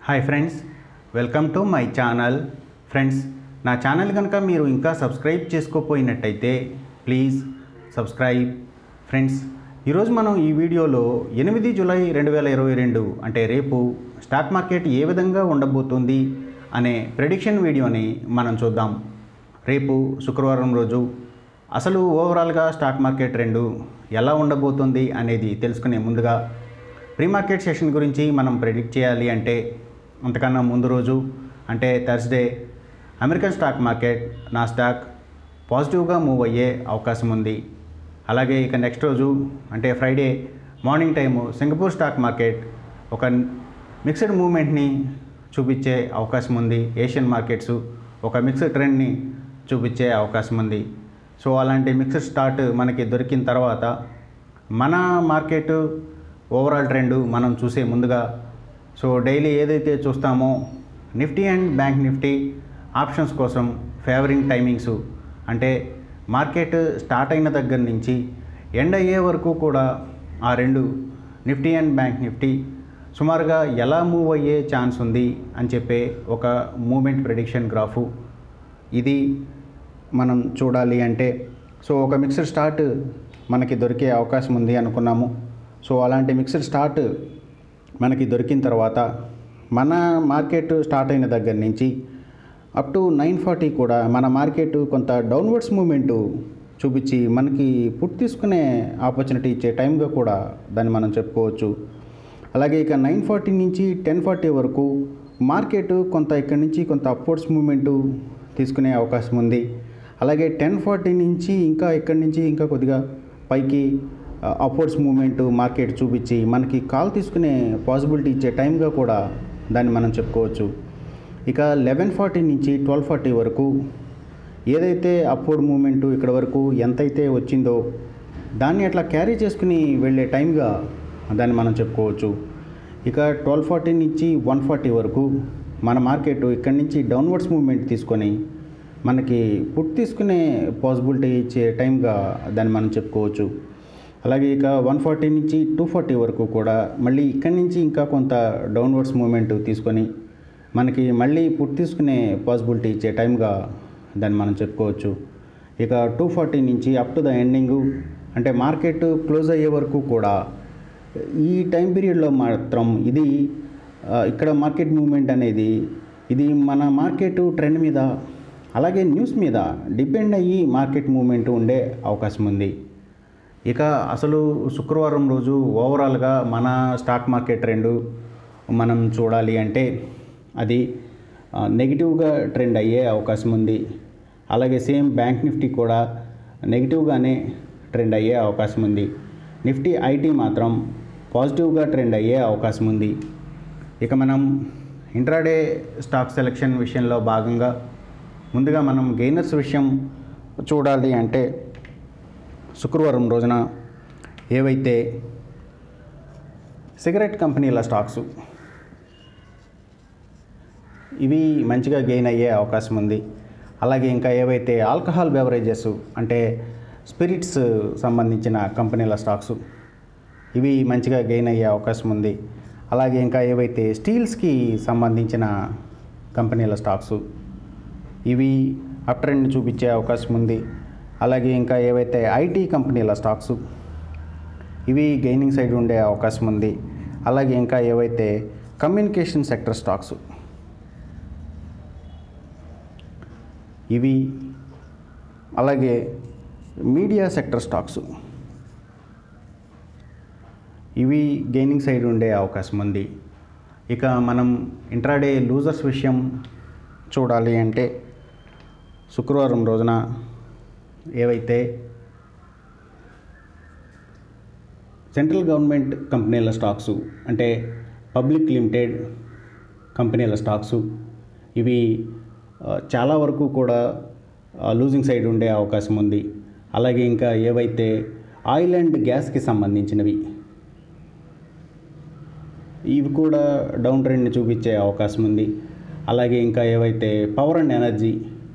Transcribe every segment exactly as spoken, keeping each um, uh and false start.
Hi friends, welcome to my channel. Friends, నా channel కనుక మీరు ఇంకా సబ్స్క్రైబ్ చేసుకోకపోయినట్టయితే ప్లీజ్ సబ్స్క్రైబ్. ఫ్రెండ్స్, ఈరోజు మనం ఈ వీడియోలో ఎనిమిది జూలై రెండు వేల ఇరవై రెండు అంటే రేపు స్టాక్ మార్కెట్ ఏ విధంగా ఉండబోతుంది అనే ప్రెడిక్షన్ వీడియోని మనం చూద్దాం. రేపు శుక్రవారం రోజు అసలు ఓవరాల్గా స్టాక్ మార్కెట్ రెండు ఎలా ఉండబోతుంది అనేది తెలుసుకునే ముందుగా ప్రీ మార్కెట్ సెషన్ గురించి మనం ప్రెడిక్ట్ చేయాలి అంటే అంతకన్నా ముందు రోజు అంటే Thursday American stock market Nasdaq పాజిటివ్గా మూవ్ అయ్యే అవకాశం ఉంది. అలాగే ఇక నెక్స్ట్ రోజు అంటే Friday morning time Singapore stock market ఒక మిక్స్డ్ మూవ్మెంట్ని చూపించే అవకాశం ఉంది. ఏషియన్ మార్కెట్స్ ఒక మిక్స్డ్ ట్రెండ్ని చూపించే అవకాశం ఉంది. సో అలాంటి మిక్స్డ్ స్టార్ట్ మనకి దొరికిన తర్వాత మన మార్కెట్ ఓవరాల్ ట్రెండ్ మనం చూసే ముందుగా సో డైలీ ఏదైతే చూస్తామో Nifty and bank Nifty options కోసం ఫేవరింగ్ టైమింగ్స్ అంటే మార్కెట్ స్టార్ట్ అయిన దగ్గర నుంచి ఎండ్ అయ్యే వరకు కూడా ఆ రెండు నిఫ్టీ అండ్ బ్యాంక్ నిఫ్టీ సుమారుగా ఎలా మూవ్ అయ్యే ఛాన్స్ ఉంది అని చెప్పే ఒక మూమెంట్ ప్రెడిక్షన్ గ్రాఫు ఇది మనం చూడాలి అంటే సో ఒక మిక్స్డ్ స్టార్ట్ మనకి దొరికే అవకాశం ఉంది అనుకున్నాము. సో అలాంటి మిక్స్డ్ స్టార్ట్ మనకి దొరికిన తర్వాత మన మార్కెట్ స్టార్ట్ అయిన దగ్గర నుంచి అప్ టు నైన్ ఫార్టీ కూడా మన మార్కెట్ కొంత డౌన్వర్డ్స్ మూమెంట్ చూపించి మనకి పుట్ తీసుకునే ఆపర్చునిటీ ఇచ్చే టైంగా కూడా దాన్ని మనం చెప్పుకోవచ్చు. అలాగే ఇక నైన్ ఫార్టీ నుంచి టెన్ ఫార్టీ వరకు మార్కెట్ కొంత ఇక్కడి నుంచి కొంత అప్వర్డ్స్ మూమెంట్ తీసుకునే అవకాశం ఉంది. అలాగే టెన్ ఫార్టీ నుంచి ఇంకా ఇక్కడి నుంచి ఇంకా కొద్దిగా పైకి అప్వర్డ్స్ మూమెంట్ మార్కెట్ చూపించి మనకి కాల్ తీసుకునే పాసిబిలిటీ ఇచ్చే టైంగా కూడా దాన్ని మనం చెప్పుకోవచ్చు. ఇక లెవెన్ ఫార్టీ నుంచి ట్వెల్వ్ ఫార్టీ వరకు ఏదైతే అప్వర్డ్ మూమెంట్ ఇక్కడ వరకు ఎంతైతే వచ్చిందో దాన్ని అట్లా క్యారీ చేసుకుని వెళ్ళే టైంగా దాన్ని మనం చెప్పుకోవచ్చు. ఇక ట్వెల్వ్ ఫార్టీ నుంచి వన్ ఫార్టీ వరకు మన మార్కెట్ ఇక్కడి నుంచి డౌన్వర్డ్స్ మూమెంట్ తీసుకొని మనకి పుట్ తీసుకునే పాసిబిలిటీ ఇచ్చే టైంగా దాన్ని మనం చెప్పుకోవచ్చు. అలాగే ఇక వన్ ఫార్టీ నుంచి టూ ఫార్టీ వరకు కూడా మళ్ళీ ఇక్కడి నుంచి ఇంకా కొంత డౌన్వర్డ్స్ మూమెంట్ తీసుకొని మనకి మళ్ళీ పుట్ తీసుకునే పాసిబిలిటీ ఇచ్చే టైంగా దాన్ని మనం చెప్పుకోవచ్చు. ఇక టూ ఫార్టీ నుంచి అప్ టు ద ఎండింగు అంటే మార్కెట్ క్లోజ్ అయ్యే వరకు కూడా ఈ టైం పీరియడ్లో మాత్రం ఇది ఇక్కడ మార్కెట్ మూమెంట్ అనేది ఇది మన మార్కెట్ ట్రెండ్ మీద అలాగే న్యూస్ మీద డిపెండ్ అయ్యి మార్కెట్ మూమెంట్ ఉండే అవకాశం ఉంది. ఇక అసలు శుక్రవారం రోజు ఓవరాల్గా మన స్టాక్ మార్కెట్ ట్రెండ్ మనం చూడాలి అంటే అది నెగిటివ్గా ట్రెండ్ అయ్యే అవకాశం ఉంది. అలాగే సేమ్ బ్యాంక్ నిఫ్టీ కూడా నెగిటివ్గానే ట్రెండ్ అయ్యే అవకాశం ఉంది. నిఫ్టీ ఐటీ మాత్రం పాజిటివ్గా ట్రెండ్ అయ్యే అవకాశం ఉంది. ఇక మనం ఇంట్రాడే స్టాక్ సెలెక్షన్ విషయంలో భాగంగా ముందుగా మనం గెయినర్స్ విషయం చూడాలి అంటే శుక్రవారం రోజున ఏవైతే సిగరెట్ కంపెనీల స్టాక్స్ ఇవి మంచిగా గెయిన్ అయ్యే అవకాశం ఉంది. అలాగే ఇంకా ఏవైతే ఆల్కహాల్ బెవరేజెస్ అంటే స్పిరిట్స్ సంబంధించిన కంపెనీల స్టాక్స్ ఇవి మంచిగా గెయిన్ అయ్యే అవకాశం ఉంది. అలాగే ఇంకా ఏవైతే స్టీల్స్కి సంబంధించిన కంపెనీల స్టాక్స్ ఇవి అప్ ట్రెండ్ చూపించే అవకాశం ఉంది. అలాగే ఇంకా ఏవైతే ఐటీ కంపెనీల స్టాక్స్ ఇవి గెయినింగ్ సైడ్ ఉండే అవకాశం ఉంది. అలాగే ఇంకా ఏవైతే కమ్యూనికేషన్ సెక్టర్ స్టాక్స్ ఇవి అలాగే మీడియా సెక్టర్ స్టాక్స్ ఇవి గెయినింగ్ సైడ్ ఉండే అవకాశం ఉంది. ఇక మనం ఇంట్రాడే లూజర్స్ విషయం చూడాలి అంటే శుక్రవారం రోజున ఏవైతే సెంట్రల్ గవర్నమెంట్ కంపెనీల స్టాక్స్ అంటే పబ్లిక్ లిమిటెడ్ కంపెనీల స్టాక్స్ ఇవి చాలా వరకు కూడా లూజింగ్ సైడ్ ఉండే అవకాశం ఉంది. అలాగే ఇంకా ఏవైతే ఆయిల్ అండ్ గ్యాస్కి సంబంధించినవి ఇవి కూడా డౌన్ ట్రెండ్ని చూపించే అవకాశం ఉంది. అలాగే ఇంకా ఏవైతే పవర్ అండ్ ఎనర్జీ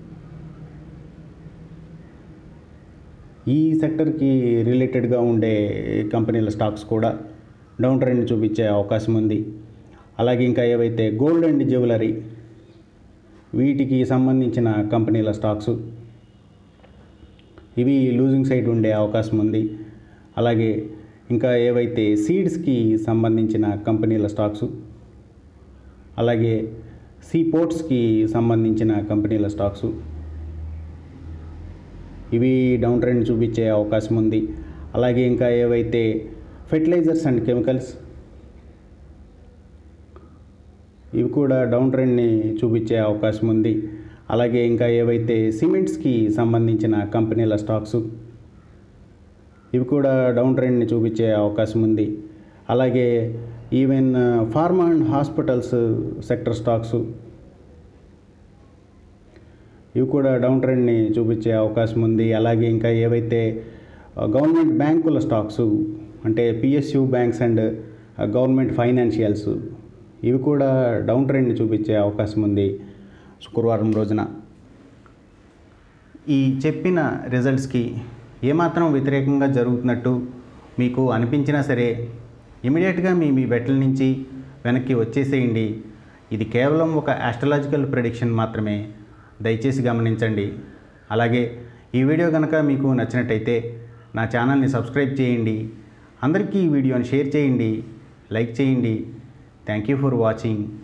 ఈ సెక్టర్కి రిలేటెడ్గా ఉండే కంపెనీల స్టాక్స్ కూడా డౌన్ ట్రెండ్ చూపించే అవకాశం ఉంది. అలాగే ఇంకా ఏవైతే గోల్డ్ అండ్ జ్యువెలరీ వీటికి సంబంధించిన కంపెనీల స్టాక్స్ ఇవి లూజింగ్ సైడ్ ఉండే అవకాశం ఉంది. అలాగే ఇంకా ఏవైతే సీడ్స్కి సంబంధించిన కంపెనీల స్టాక్స్, అలాగే సీ పోర్ట్స్కి సంబంధించిన కంపెనీల స్టాక్స్ ఇవి డౌన్ ట్రెండ్ చూపించే అవకాశం ఉంది. అలాగే ఇంకా ఏవైతే ఫెర్టిలైజర్స్ అండ్ కెమికల్స్ ఇవి కూడా డౌన్ ట్రెండ్ని చూపించే అవకాశం ఉంది. అలాగే ఇంకా ఏవైతే సిమెంట్స్కి సంబంధించిన కంపెనీల స్టాక్స్ ఇవి కూడా డౌన్ ట్రెండ్ని చూపించే అవకాశం ఉంది. అలాగే even pharma and hospitals sector stocks ఇవి కూడా డౌన్ ట్రెండ్ని చూపించే అవకాశం ఉంది. అలాగే ఇంకా ఏవైతే గవర్నమెంట్ బ్యాంకుల స్టాక్స్ అంటే PSU banks and government financials ఇవి కూడా డౌన్ ట్రెండ్ని చూపించే అవకాశం ఉంది శుక్రవారం రోజున. ఈ చెప్పిన రిజల్ట్స్కి ఏమాత్రం వ్యతిరేకంగా జరుగుతున్నట్టు మీకు అనిపించినా సరే ఇమీడియట్గా మీ మీ బెట్ల నుంచి వెనక్కి వచ్చేసేయండి. ఇది కేవలం ఒక ఆస్ట్రాలజికల్ ప్రెడిక్షన్ మాత్రమే, దయచేసి గమనించండి. అలాగే ఈ వీడియో కనుక మీకు నచ్చినట్టయితే నా ఛానల్ని సబ్స్క్రైబ్ చేయండి. అందరికీ ఈ వీడియోని షేర్ చేయండి, లైక్ చేయండి. Thank you for watching.